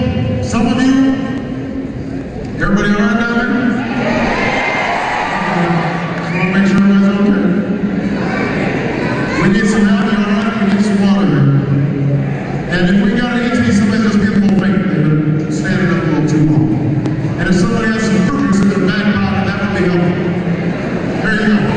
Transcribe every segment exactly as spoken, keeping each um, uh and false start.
some of you, everybody all right down there? Just want to make sure everybody's okay. We need some help, you all right? We need some water here. And if we got to each need somebody that's getting a little faint, they've been standing up a little too long. And if somebody has some fruits in their back pocket, that would be helpful. There you go.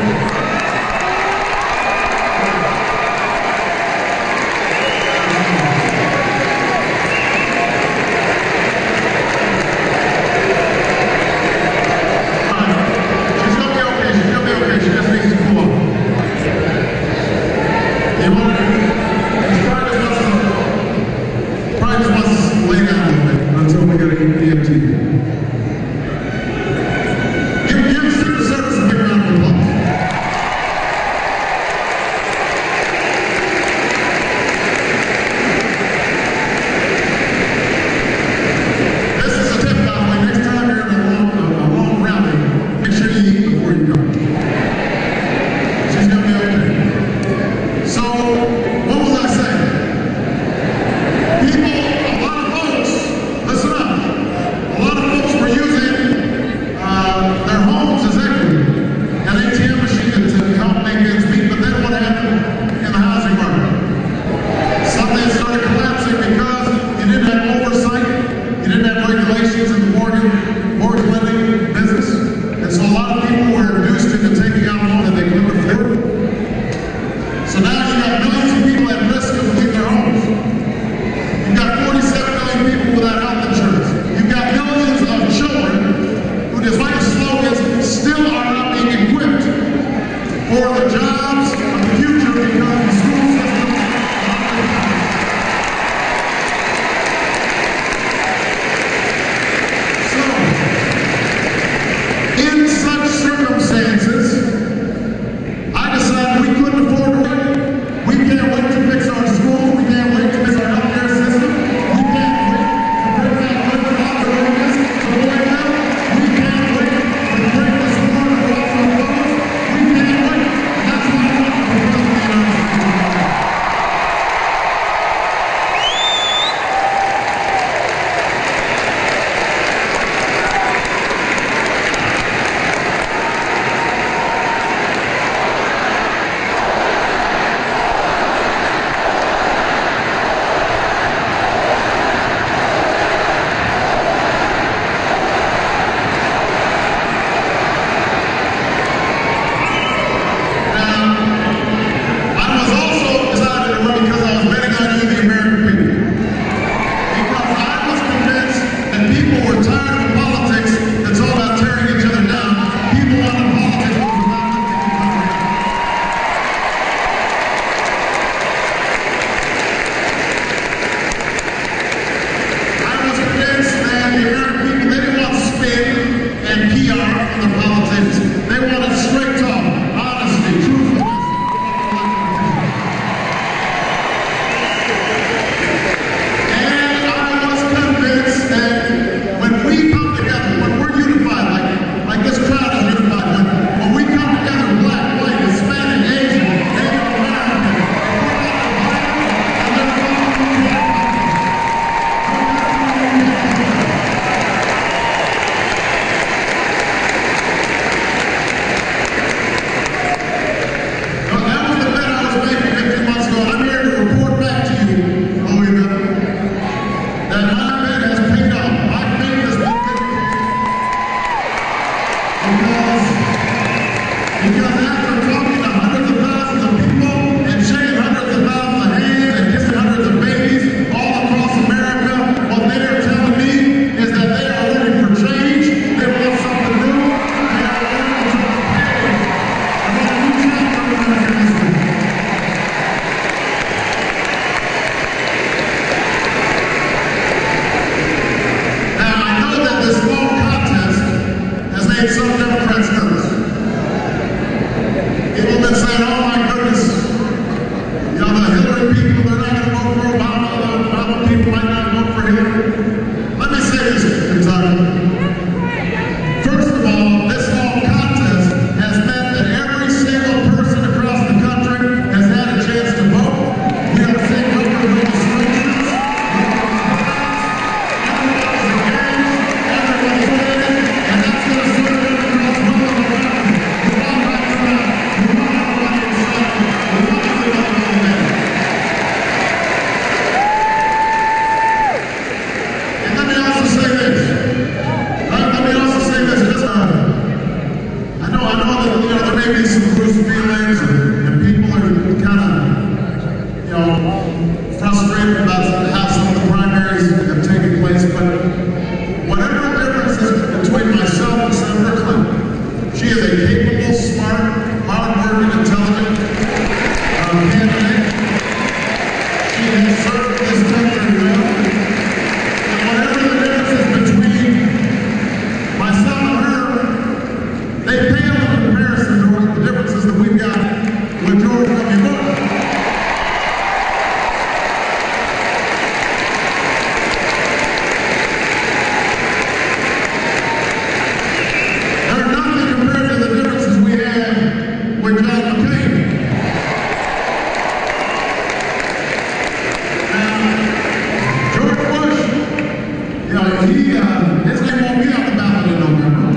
But he, uh, his name won't be on the ballot in November.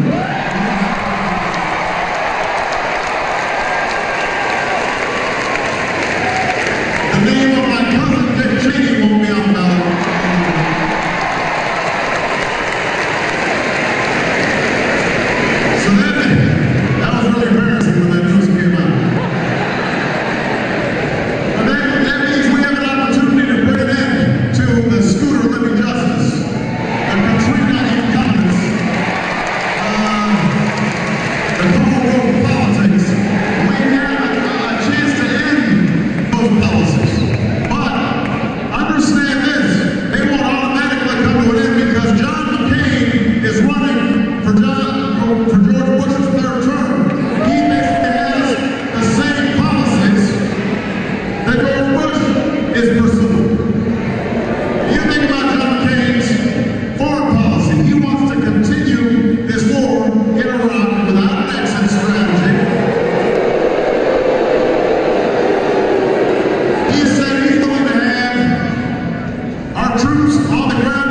The name of my cousin Dick Cheney won't be on the ballot. So that, that was really embarrassing when that news came out. But that, that means we have an opportunity to put an end to the Scooter Living Justice, the Katrina incumbents, uh, the Toll Road politics. We have a, a chance to end those policies. But understand this, they won't automatically come to an end because John McCain is running for John, for George Bush's third term. He basically has the same policies that George Bush is pursuing. You think about John McCain's foreign policy. He wants to continue this war in Iraq without an exit strategy. He said he's going to have our troops on the ground